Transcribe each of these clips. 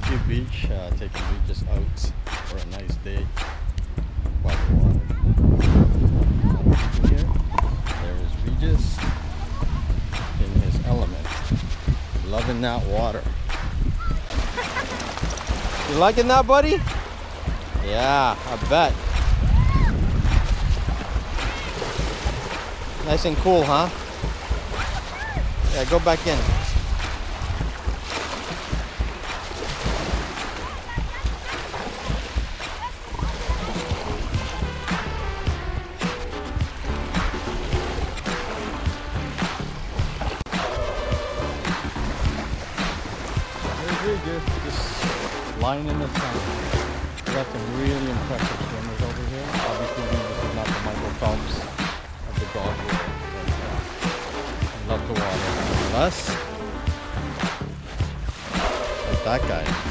Thank you, beach. Taking Regis out for a nice day by the water. Here, there is Regis in his element, loving that water. You liking that, buddy? Yeah, I bet. Nice and cool, huh? Yeah, go back in. Just lying in the sun. We got some really impressive swimmers over here. Obviously, this is not the Michael Phelps of the dog world, but I love the water. Nonetheless, like that guy.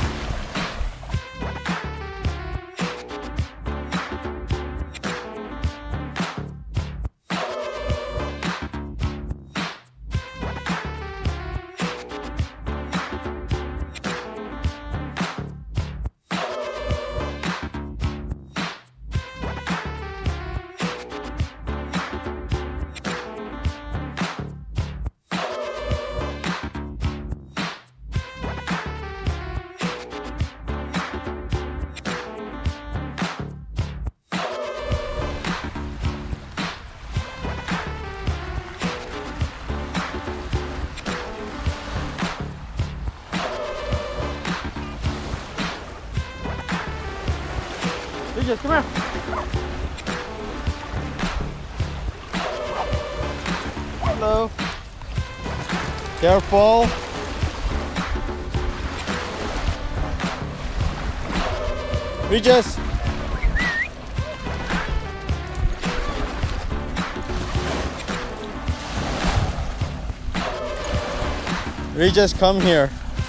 Regis, come here. Hello. Careful. Regis. Regis, come here.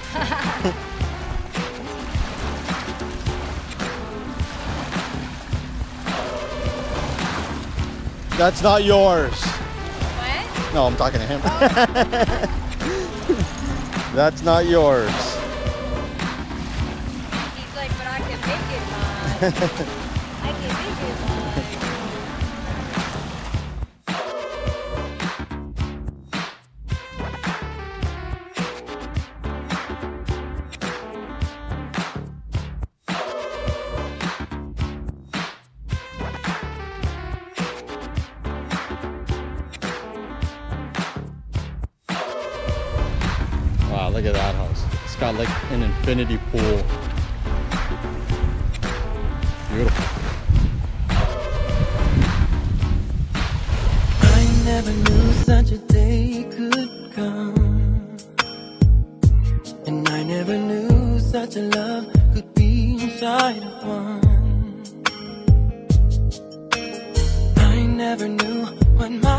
That's not yours. What? No, I'm talking to him. That's not yours. He's like, but I can make it mine. I can make it mine. Wow, look at that house. It's got like an infinity pool. Beautiful. I never knew such a day could come, and I never knew such a love could be inside of one. I never knew what my